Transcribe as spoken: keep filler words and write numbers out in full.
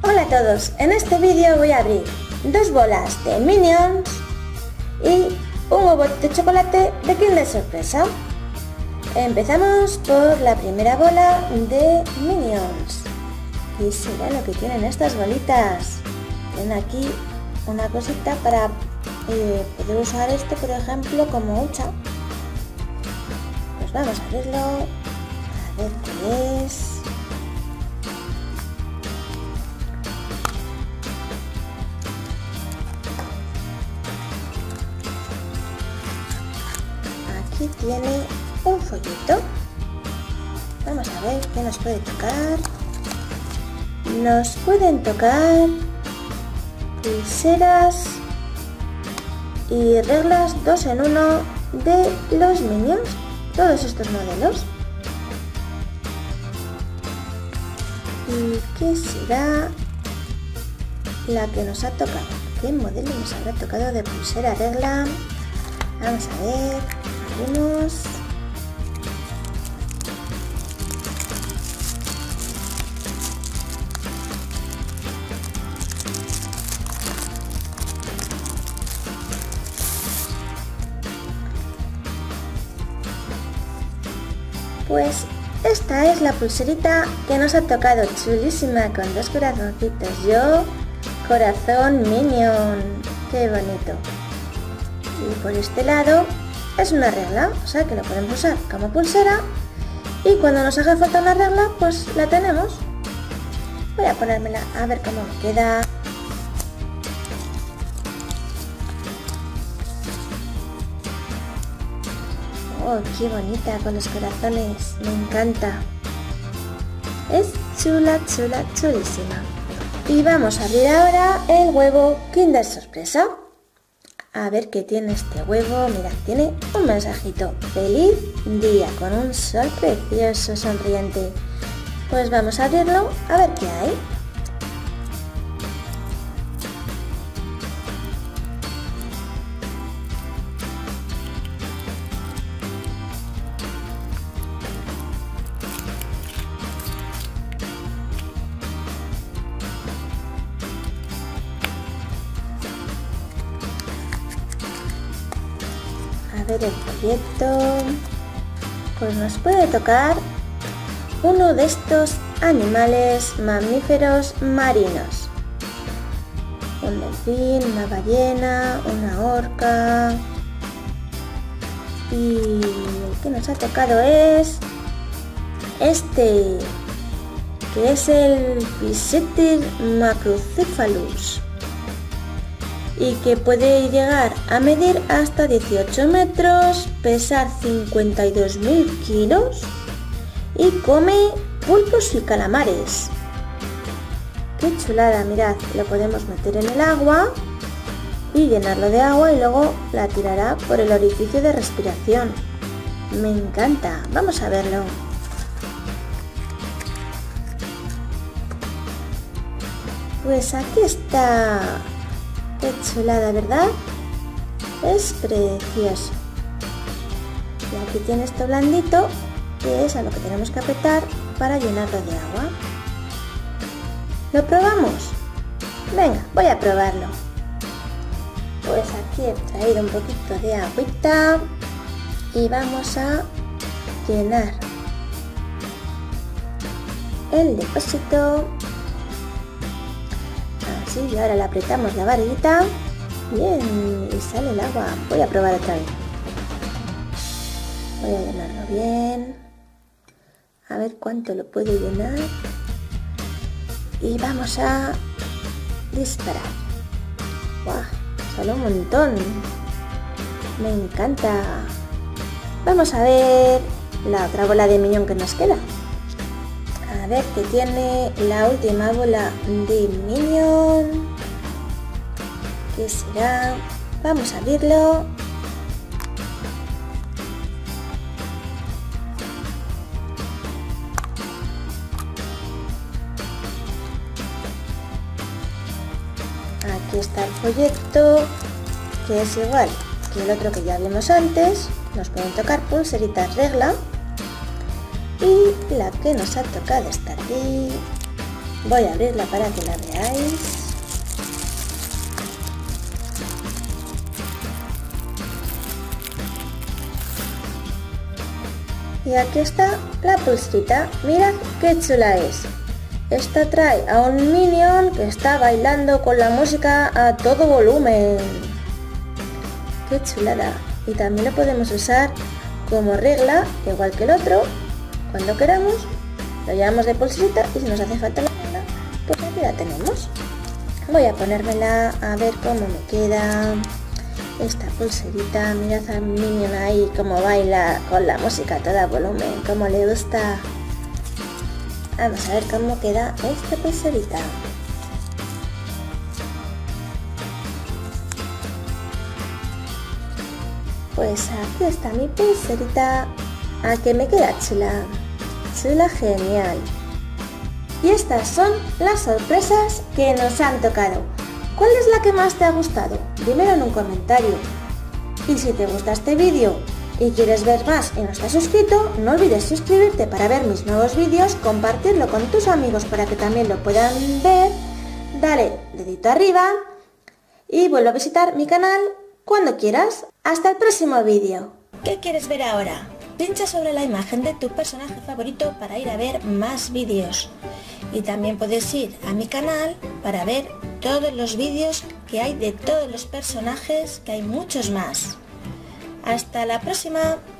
Hola a todos, en este vídeo voy a abrir dos bolas de Minions y un huevo de chocolate de Kinder Sorpresa. Empezamos por la primera bola de Minions. ¿Qué será lo que tienen estas bolitas? Tienen aquí una cosita para eh, poder usar este, por ejemplo, como hucha. Pues vamos a abrirlo, a ver qué es. Aquí tiene un folleto. Vamos a ver qué nos puede tocar. Nos pueden tocar pulseras y reglas dos en uno de los Minions, todos estos modelos. ¿Y qué será la que nos ha tocado? ¿Qué modelo nos habrá tocado de pulsera regla? Vamos a ver, abrimos. Pues esta es la pulserita que nos ha tocado, chulísima, con dos corazoncitos. Yo, corazón Minion, qué bonito. Y por este lado es una regla, o sea que lo podemos usar como pulsera y cuando nos haga falta una regla pues la tenemos. Voy a ponérmela a ver cómo me queda. Oh, qué bonita con los corazones, me encanta. Es chula, chula, chulísima. Y vamos a abrir ahora el huevo Kinder Sorpresa. A ver qué tiene este huevo. Mira, tiene un mensajito. Feliz día, con un sol precioso sonriente. Pues vamos a abrirlo a ver qué hay. A ver el folleto, pues nos puede tocar uno de estos animales mamíferos marinos. Un delfín, una ballena, una orca. Y el que nos ha tocado es este, que es el Physeter macrocephalus, y que puede llegar a medir hasta dieciocho metros, pesar cincuenta y dos mil kilos y come pulpos y calamares. ¡Qué chulada! Mirad, lo podemos meter en el agua y llenarlo de agua y luego la tirará por el orificio de respiración. Me encanta, vamos a verlo. Pues aquí está. Qué chulada, ¿verdad? Es precioso. Y aquí tiene esto blandito, que es a lo que tenemos que apretar para llenarlo de agua. ¿Lo probamos? Venga, voy a probarlo. Pues aquí he traído un poquito de agüita y vamos a llenar el depósito. Así, y ahora le apretamos la varillita. Bien, y sale el agua. Voy a probar otra vez. Voy a llenarlo bien. A ver cuánto lo puedo llenar. Y vamos a disparar. ¡Guau! Sale un montón. Me encanta. Vamos a ver la otra bola de Minion que nos queda. A ver qué tiene la última bola de Minion. ¿Qué será? Vamos a abrirlo. Aquí está el folleto, que es igual que el otro que ya vimos antes. Nos pueden tocar pulseritas regla. Y la que nos ha tocado está aquí. Voy a abrirla para que la veáis. Y aquí está la pulserita. Mirad qué chula es. Esta trae a un Minion que está bailando con la música a todo volumen. ¡Qué chulada! Y también lo podemos usar como regla, igual que el otro. Cuando queramos, lo llevamos de pulserita y si nos hace falta la regla, pues aquí la tenemos. Voy a ponérmela a ver cómo me queda esta pulserita. Mirad al Minion ahí como baila con la música a todo volumen, como le gusta. Vamos a ver cómo queda esta pulserita. Pues aquí está mi pulserita. ¿A que me queda chula? Chula, genial. Y estas son las sorpresas que nos han tocado. ¿Cuál es la que más te ha gustado? Dímelo en un comentario. Y si te gusta este vídeo y quieres ver más y no estás suscrito, no olvides suscribirte para ver mis nuevos vídeos, compartirlo con tus amigos para que también lo puedan ver, dale dedito arriba y vuelve a visitar mi canal cuando quieras. Hasta el próximo vídeo. ¿Qué quieres ver ahora? Pincha sobre la imagen de tu personaje favorito para ir a ver más vídeos. Y también puedes ir a mi canal para ver todos los vídeos que hay de todos los personajes, que hay muchos más. Hasta la próxima.